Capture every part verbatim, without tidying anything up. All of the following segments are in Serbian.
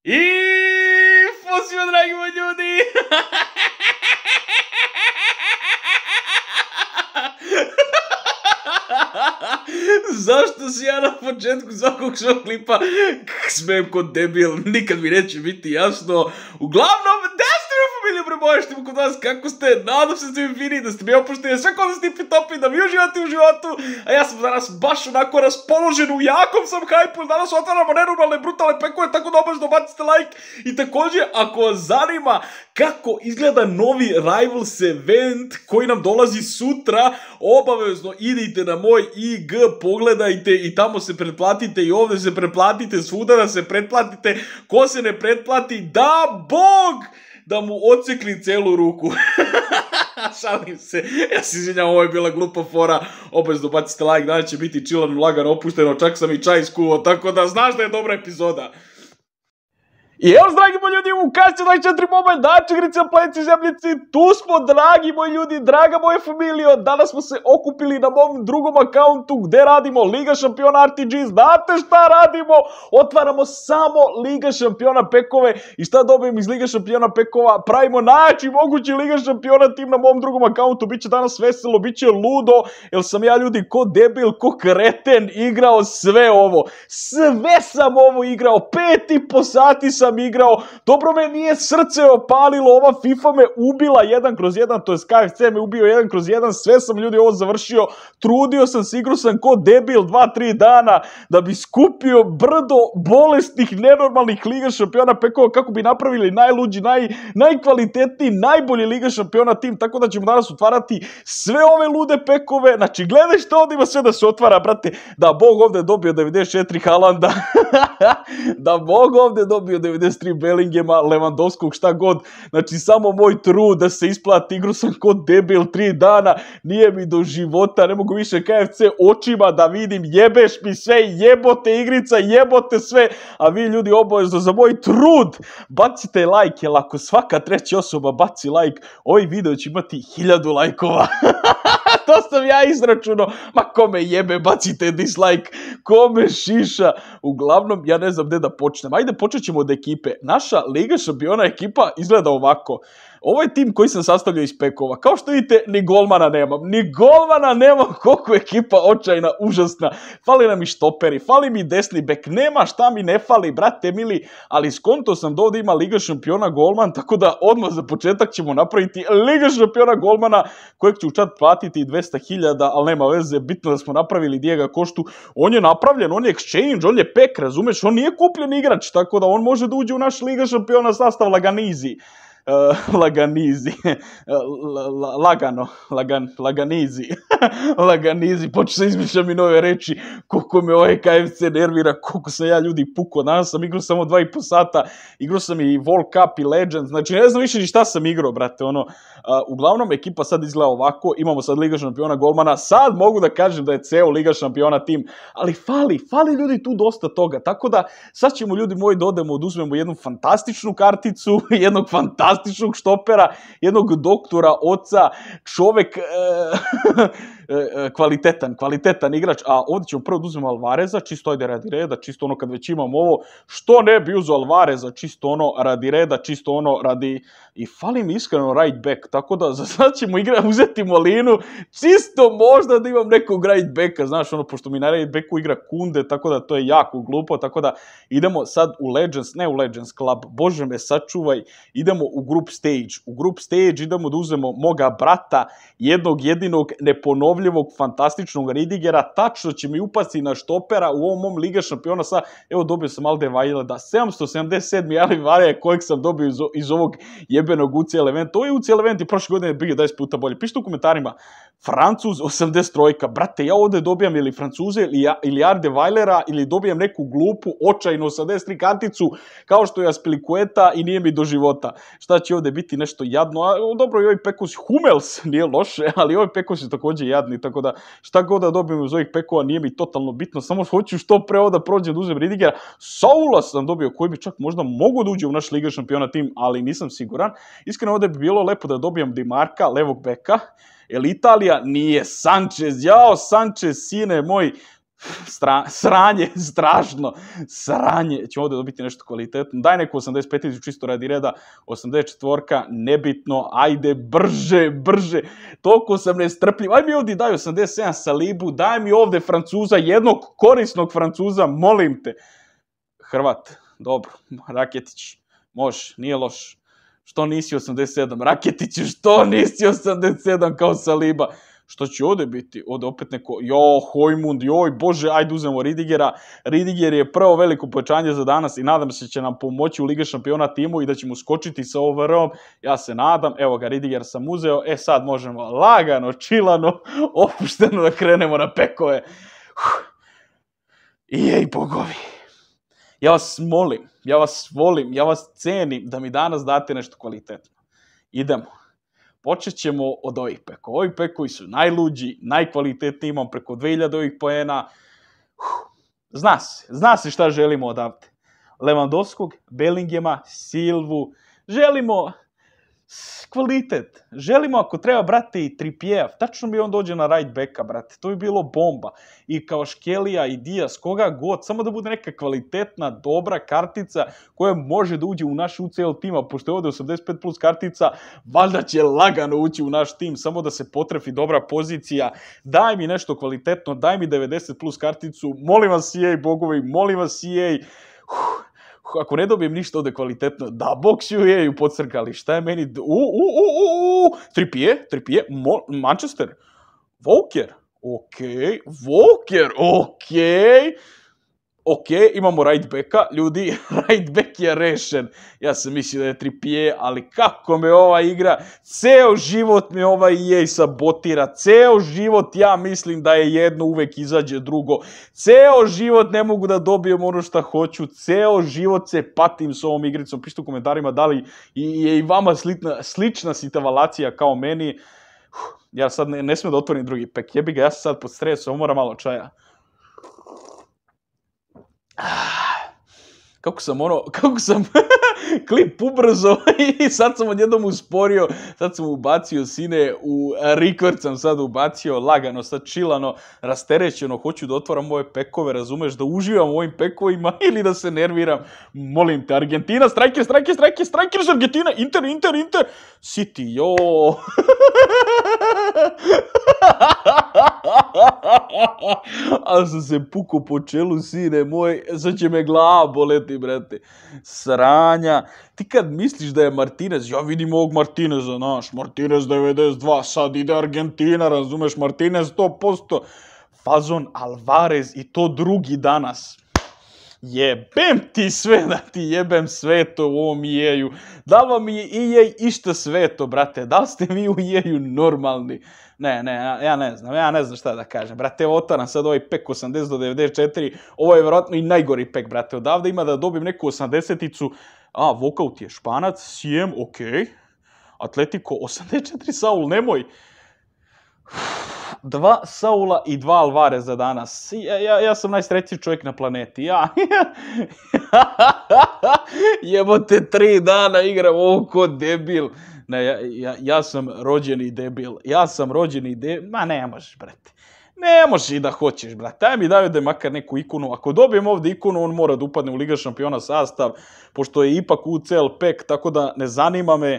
I pozdrav, dragi moji ljudi! Zašto si ja na početku svakog show klipa smijem kod debil, nikad mi neće biti jasno. Uglavnom, da ste me familiju preboještimo kod vas, kako ste, nadam se da ste mi fini, da ste mi opušteni, sve kod da ste topi, da vi uživate u životu, a ja sam danas baš onako raspoložen, u jakom sam hajpu, danas otvaramo nenormalne, brutalne pekove, tako da obavezno bacite like. I također, ako vas zanima kako izgleda novi Rivals event koji nam dolazi sutra, obavezno idite na moj I G, pogledajte i tamo se pretplatite i ovdje se pretplatite, svuda da se pretplatite, ko se ne pretplati, da Bog da mu odsekli celu ruku. Šalim se, ja se izvinjam, ovo je bila glupa fora, obavezno bacite like, danas će biti chillan, lagano, opušteno, čak sam i čaj skuo, tako da znaš da je dobra epizoda. I evo, dragi moji ljudi, u Kasci dvadeset četiri Mobile, dače, igrice, pleci, zemljici, tu smo, dragi moji ljudi, draga moja familijo, danas smo se okupili na mom drugom akauntu gde radimo Liga šampiona R T G, znate šta radimo? Otvaramo samo Liga šampiona pekove i šta dobijem iz Liga šampiona pekova? Pravimo najjači mogući Liga šampiona tim na mom drugom akauntu, bit će danas veselo, bit će ludo, jer sam ja, ljudi, ko debil, ko kreten igrao sve ovo, sve sam ovo igrao, pet i po sati sam sam igrao, dobro me nije srce opalilo, ova FIFA me ubila jedan kroz jedan, to je K F C me ubio jedan kroz jedan, sve sam, ljudi, ovo završio, trudio sam se, igrao sam ko debil dva tri dana da bi skupio brdo bolesnih, nenormalnih Liga šampiona pekova kako bi napravili najluđi, naj, najkvalitetniji, najbolji Liga šampiona tim, tako da ćemo danas otvarati sve ove lude pekove, znači gledaj što ovdje ima sve da se otvara, brate, da Bog ovdje dobio devedeset četiri Haalanda, da Bog ovdje dobio devedeset tri Bellingema, Lewandowskog, šta god, znači samo moj trud da se isplati, igru sam kod debil tri dana, nije mi do života, ne mogu više K F C očima da vidim, jebeš mi sve, jebote igrica, jebote sve, a vi, ljudi, obavezno za moj trud bacite like, jer ako svaka treća osoba baci like, ovaj video će imati hiljadu lajkova. To sam ja izračunao, ma kome jebe, bacite dislike, kome šiša. Uglavnom, ja ne znam gde da počnem. Ajde, počet ćemo od ekipe. Naša Liga šampiona ekipa izgleda ovako. Ovo je tim koji sam sastavljao iz pekova. Kao što vidite, ni golmana nemam. Ni golmana nemam, koliko je ekipa očajna, užasna. Fali nam i štoperi, fali mi desni bek. Nema šta mi ne fali, brate mili. Ali skonto sam da ovdje ima Liga šampiona golman, tako da odmah za početak ćemo napraviti Liga šampiona golmana, kojeg ću čak platiti dvesta hiljada, ali nema veze, bitno da smo napravili Dijega Koštu. On je napravljen, on je exchange, on je pek, razumeš? On nije kupljen igrač, tako da on može da uđe u naš Liga šampiona sastav Laganizi. Uh, Laganizi, uh, lagano, lagan, Laganizi, Laganizi, počeo se izmišljam i nove reči, koliko me ovaj K F C nervira, koliko sam ja, ljudi, pukao, danas sam igrao samo dva i po sata, igrao sam i World Cup i Legends, znači ne znam više ni šta sam igrao, brate, ono, uh, uglavnom ekipa sad izgleda ovako, imamo sad Liga šampiona golmana, sad mogu da kažem da je ceo Liga šampiona tim, ali fali, fali, ljudi, tu dosta toga, tako da sad ćemo, ljudi moji, da odemo, oduzmemo jednu fantastičnu karticu, jednog fantastičnog fantastičnog štopera, jednog doktora, oca, čovek, e, e, kvalitetan, kvalitetan igrač, a ovdje ćemo prvo da uzmemo Alvareza, čisto ajde radi reda, čisto ono kad već imamo ovo, što ne bi uzeo Alvareza, čisto ono radi reda, čisto ono radi, i fali mi iskreno right back, tako da za sad ćemo igra, uzeti Molinu, čisto možda da imam nekog right backa, znaš, ono, pošto mi na right backu igra Kunde, tako da to je jako glupo, tako da idemo sad u Legends, ne u Legends Club, bože me sačuvaj, idemo u group stage, u group stage idemo da uzmemo moga brata, jednog jedinog neponovljivog fantastičnog Ridigera, tačno će mi upasti na štopera u ovom mom Liga šampiona sa, evo dobio sam Alderweirelda, sedamsto sedamdeset sedam Alderweirelda kojeg sam dobio iz, iz ovog jebenog U C L eventa, ovo je U C L event i prošle godine je bio dvadeset puta bolje, pišite u komentarima, Francuz osamdeset tri, brate, ja ovdje dobijam ili Francuze ili, ili Alderweirelda ili dobijam neku glupu, očajnu osamdeset tri kanticu, kao što je Aspilicueta i nije mi do života. Šta će ovdje biti nešto jadno, a dobro i ovaj Pekos Hummels nije loše, ali ovaj Pekos je također jadni, tako da šta god da dobijem iz ovih Pekova nije mi totalno bitno, samo hoću što pre ovo da prođem da uzem Ridigera. Saula sam dobio, koji bi čak možda mogu da uđe u naš Liga šampiona tim, ali nisam siguran. Iskreno ovdje bi bilo lepo da dobijem Di Marka, levog beka, jer Italija nije Sanchez, jao Sanchez, sine moj, Stra, sranje, strašno, sranje. Ćemo ovdje dobiti nešto kvalitetno. Daj neku osamdeset pet čisto radi reda, osamdeset četiri, nebitno, ajde, brže, brže. Toliko sam nestrpljiv. Aj mi ovdje daj osamdeset sedam Salibu, daj mi ovdje Francuza, jednog korisnog Francuza, molim te. Hrvat, dobro, Raketić, može, nije loš. Što nisi osamdeset sedam? Raketić, što nisi osamdeset sedam kao Saliba? Što će ovdje biti? Ovdje opet neko, jo, Hojmund, joj, bože, ajde uzmemo Ridigera. Ridiger je prvo veliko pojačanje za danas i nadam se će nam pomoći u Liga šampiona timu i da ćemo skočiti sa overom. Ja se nadam, evo ga, Ridiger sam uzeo, e sad možemo lagano, čilano, opušteno da krenemo na pekove. I jej, bogovi. Ja vas molim, ja vas volim, ja vas cenim da mi danas date nešto kvalitetno. Idemo. Počet ćemo od ovih pekova. Ovi pekovi su najluđi, najkvalitetniji, imam preko dve hiljade ovih poena. Zna se, zna se šta želimo odavde. Lewandowskog, Bellingema, Silvu, želimo kvalitet. Želimo ako treba, brate, i Trippier. Tačno bi on dođe na right backa, brate. To bi bilo bomba. I kao Škelija i Diaz, koga god. Samo da bude neka kvalitetna, dobra kartica koja može da uđe u naš U C L tima. Pošto je ovdje osamdeset pet plus kartica, valjda će lagano ući u naš tim. Samo da se potrefi dobra pozicija. Daj mi nešto kvalitetno, daj mi devedeset plus karticu. Molim vas E A, bogovi, molim vas E A. Ako ne dobijem ništa ovdje kvalitetno, da boks ju je ju podcrkali, šta je meni, u, u, u, u, u, Trippier, Trippier, Manchester, Walker, okej, Walker, okej, okej, imamo right backa, ljudi, right back je rešen, ja sam mislio da je Trippier, ali kako me ova igra, ceo život me ovaj E A sabotira, ceo život ja mislim da je jedno uvek izađe drugo, ceo život ne mogu da dobijem ono što hoću, ceo život se patim s ovom igricom, pišite u komentarima da li je i vama slična, slična situacija kao meni, ja sad ne, ne smijem da otvorim drugi pek, jebi ga, ja sam sad pod stresom, moram malo čaja. Kako sam ono, kako sam klip ubrzo i sad sam odjednom usporio, sad sam ubacio sine, u record sam sad ubacio, lagano, sad čilano, rasterećeno, hoću da otvaram ove pekove, razumeš, da uživam u ovim pekovima ili da se nerviram, molim te, Argentina, striker, striker, striker, striker iz Argentina, Inter, Inter, Inter, City, jo. A sam se pukao po čelu, sine moj, sad će me glava boleti, brate. Sranja. Ti kad misliš da je Martinez, ja vidim ovog Martineza, naš, Martinez devedeset dva, sad ide Argentina, razumeš, Martinez sto posto. Fazon Alvarez i to drugi danas. Jebem ti sve, da ti jebem sveto u ovom E A-u. Da li vam je E A išta sveto, brate? Da li ste vi u E A-u normalni? Ne, ne, ja ne znam, ja ne znam šta da kažem. Brate, evo otvaram sad ovaj pek osamdeset do devedeset četiri, ovo je vjerojatno i najgori pek, brate. Odavde ima da dobijem neku osamdeseticu. A, Vokaut je Španac, Siem, okej. Atletico, osamdeset četiri, Saul, nemoj. Dva Saula i dva Alvareza danas. Ja, ja, ja sam najsrećniji čovjek na planeti. Ja. Jebote, tri dana igram ovo ko debil. Ne, ja, ja, ja sam rođeni debil. Ja sam rođeni debil. Ma ne možeš, brate. Ne možeš i da hoćeš, brate. Aj mi daju da je makar neku ikonu. Ako dobijem ovdje ikonu, on mora da upadne u Liga šampiona sastav, pošto je ipak U C L pek, tako da ne zanima me.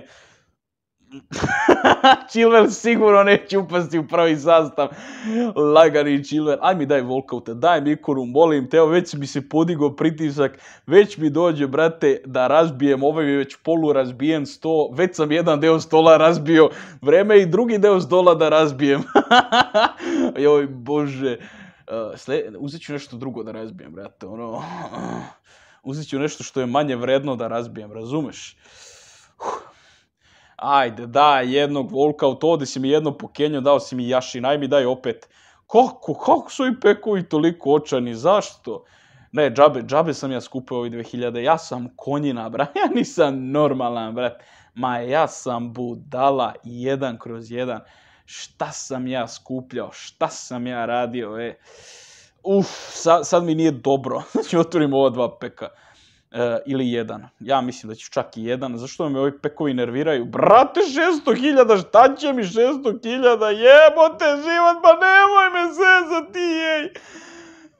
Chilwell sigurno neće upasti u pravi sastav. Lagani Chilwell. Aj mi daj Volkauta, daj mi ikonu, molim te. Evo već mi se podigao pritisak. Već mi dođe, brate, da razbijem. Ovaj je već polu razbijen sto. Već sam jedan deo stola razbio. Vreme je i drugi deo stola da razbijem. Joj, bože. Uh, sled... Uzet ću nešto drugo da razbijem, brate. Ono... Uh, uzet ću nešto što je manje vredno da razbijem, razumeš? Uh. Ajde, daj jednog Volkaut, ovdje si mi jedno pokenjo, dao si mi Jašin, aj mi daj opet. Kako, kako su i pekovi toliko očani, zašto? Ne, džabe, džabe sam ja skupio ovi dve hiljade, ja sam konjina, brat, ja nisam normalan, brat. Ma ja sam budala jedan kroz jedan. Šta sam ja skupljao, šta sam ja radio, e. Uf, sad, sad mi nije dobro, znači otvorim ova dva peka. E, ili jedan. Ja mislim da ću čak i jedan. Zašto me ovi pekovi nerviraju? Brate, šesto hiljada, šta će mi šesto hiljada? Jebote život, pa nemoj me zezati, jej!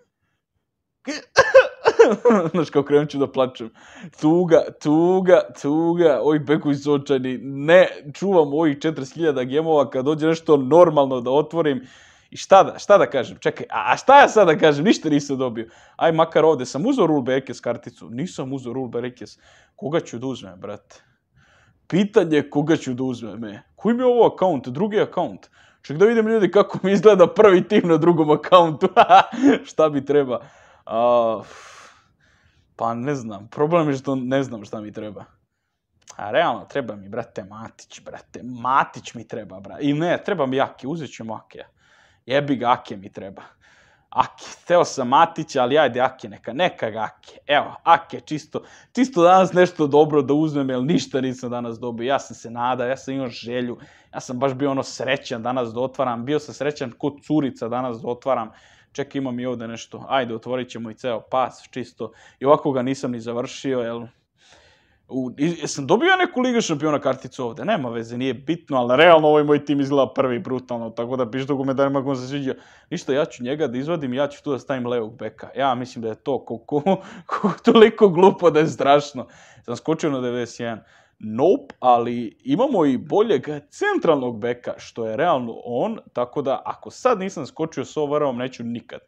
Znaš, kao krenut ću da plačem. Tuga, tuga, tuga, ovi bekovi su očajni. Ne, čuvam ovih četrdeset hiljada gemova kad dođe nešto normalno da otvorim. I šta da, šta da kažem? Čekaj, a, a šta ja sad da kažem? Ništa nisam dobio. Aj, makar ovde sam uzeo Rule Berekes karticu. Nisam uzeo Rule Berekes. Koga ću da uzmem, brate? Pitanje je koga ću da uzmem, e. Koji mi je ovo akaunt? Drugi akaunt. Ček da vidim ljudi kako mi izgleda prvi tim na drugom akauntu. Šta bi treba? Uh, pa ne znam. Problem je što ne znam šta mi treba. A realno, treba mi, brate, Matić, brate. Matić mi treba, brate. I ne, treba mi Ake. Uzet ćemo Ake. Jebi ga, Ake mi treba. Ake, teo sam Matića, ali ajde Ake, neka, neka ga Ake. Evo, Ake, čisto, čisto danas nešto dobro da uzmem, jer ništa nisam danas dobio. Ja sam se nadao, ja sam imao želju, ja sam baš bio ono srećan danas da otvaram, bio sam srećan kod curica danas da otvaram. Čekaj, imam i ovde nešto, ajde, otvorit ćemo i ceo pas, čisto. I ovako ga nisam ni završio, jel? U, jesam dobio neku Liga šampiona karticu ovde, nema veze, nije bitno, ali realno ovaj moj tim izgleda prvi brutalno, tako da piš dokumentarima kako se sviđa. Ništa, ja ću njega da izvadim, ja ću tu da stavim levog beka. Ja mislim da je to koliko, koliko toliko glupo da je strašno. Sam skočio na devedeset jedan. Nope, ali imamo i boljeg centralnog beka, što je realno on, tako da ako sad nisam skočio s overom, neću nikad.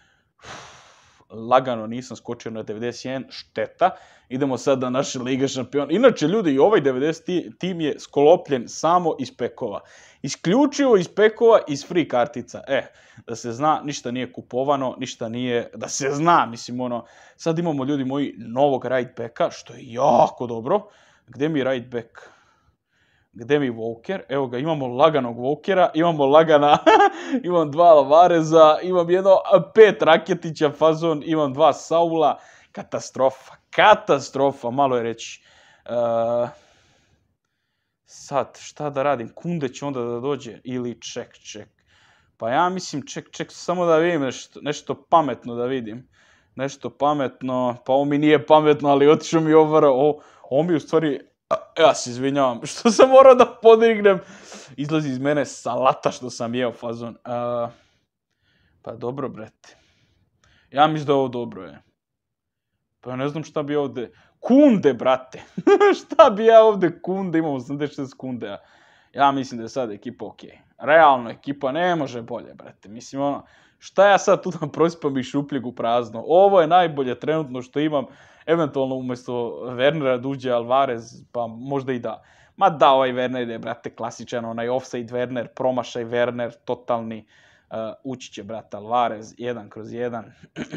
Lagano nisam skočio na devedeset jedan, šteta. Idemo sad na naše Liga šampiona. Inače, ljudi, i ovaj devedeseti tim je sklopljen samo iz pekova. Isključivo iz pekova, iz free kartica. E, da se zna, ništa nije kupovano, ništa nije, da se zna, mislim, ono, sad imamo, ljudi moji, novog right backa, što je jako dobro. Gde mi right back? Gde mi Walker? Evo ga, imamo laganog Walkera, imamo lagana, imam dva Alvareza, imam jedno pet Raketića fazon, imam dva Saula, katastrofa, katastrofa, malo je reći. Uh, sad, šta da radim? Kunde će onda da dođe ili ček, ček. Pa ja mislim, ček, ček, samo da vidim nešto, nešto pametno da vidim. Nešto pametno, pa ovo mi nije pametno, ali otišao mi ovara, o, ovo mi u stvari, ja se izvinjavam, što sam morao da podignem. Izlazi iz mene salata što sam jeo fazon. Uh, pa dobro, brete. Ja mislim da je ovo dobro, je. Pa ja ne znam šta bi ovde... Kunde, brate! Šta bi ja ovde kunde, imam osamdeset šest kunde. Ja mislim da je sad ekipa okej. Realno, ekipa ne može bolje, brate. Mislim, ono, šta ja sad tu da prospam i šupljeg u prazno? Ovo je najbolje trenutno što imam. Eventualno umjesto Wernera da uđe Alvarez, pa možda i da. Ma da, ovaj Werner je, brate, klasičan, onaj offside Werner, promašaj Werner, totalni. Uh, ući će, brate, Alvarez, jedan kroz jedan.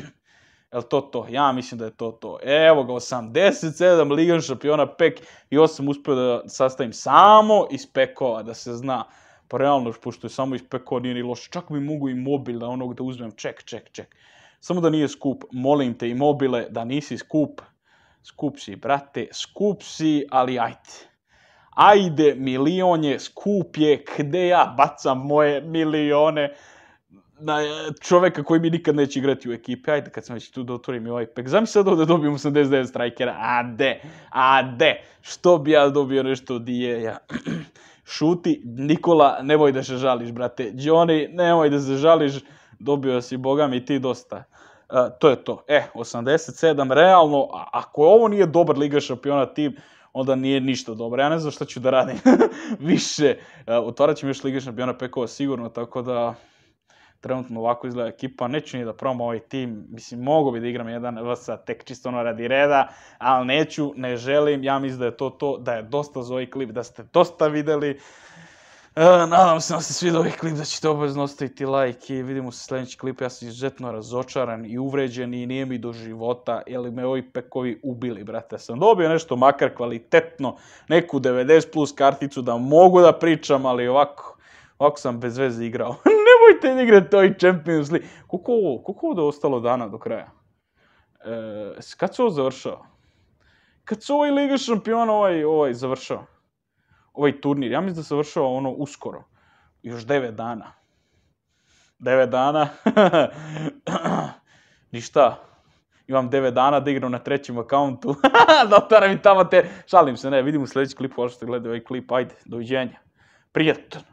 Jel to to? Ja mislim da je to to. Evo ga, osamdeset sedam Liga šampiona pek i ovo sam uspio da sastavim samo iz pekova, da se zna. Pa realno, pošto je samo iz pekova, nije ni loše. Čak mi mogu i mobile onog da uzmem. Ček, ček, ček. Samo da nije skup. Molim te i mobile da nisi skup. Skup si, brate. Skup si, ali ajde. Ajde, milion je, skup je. Gde ja bacam moje milione na čoveka koji mi nikad neće igrati u ekipi. Ajde, kad sam već tu da otvorim i ovaj pek. Zamisli sad ovde dobijem osamdeset devet strajkera. Ade, ade. Što bi ja dobio nešto od E A-ja? Šuti, Nikola, nemoj da se žališ, brate. Johnny, nemoj da se žališ. Dobio si, boga mi, ti dosta. Uh, to je to. E, osamdeset sedam, realno, ako ovo nije dobar Liga šampiona tim, onda nije ništa dobro. Ja ne znam šta ću da radim više. Uh, otvarat ćemo još Liga šampiona pekova sigurno, tako da trenutno ovako izgleda ekipa. Neću ni da probam ovaj tim. Mislim, mogu bi da igram jedan V S A tek čisto ono radi reda, ali neću, ne želim. Ja mislim da je to to, da je dosta za ovaj klip, da ste dosta videli. Uh, nadam se da se svidio ovaj klip, da ćete obavezno ostaviti like i vidimo se sljedeći klip. Ja sam izuzetno razočaran i uvređen i nije mi do života, jer me ovi pekovi ubili, brate. Sam dobio nešto makar kvalitetno, neku devedeset plus karticu da mogu da pričam, ali ovako, ovako sam bez veze igrao. Nemojte da igrate ovaj Champions League. Koliko ovo, koliko ovo da ostalo dana do kraja? E, kad se ovo završao? Kad se ovaj Liga šampiona ovaj, ovaj završao? Ovaj turnir, ja mislim da se završava ono uskoro. Još devet dana. devet dana. Ništa. Imam devet dana da igram na trećem akauntu. Da otvaram i tamo te... Šalim se, ne, vidim u sljedeći klip, ovo što gledaju ovaj klip. Ajde, doviđenja. Prijatno.